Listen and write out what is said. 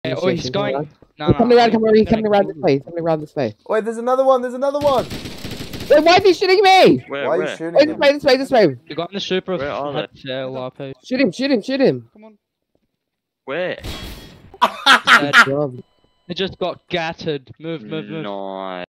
Oh, he's going. No, He's coming around, he's coming around this way. He's coming around this way. Wait, there's another one. There's another one. Wait, why is he shooting me? Why are you shooting Wait, him? this way. You got in the super. Where are they? Shoot him. Come on. Where? Good job. It just got gatted. Move. Nice.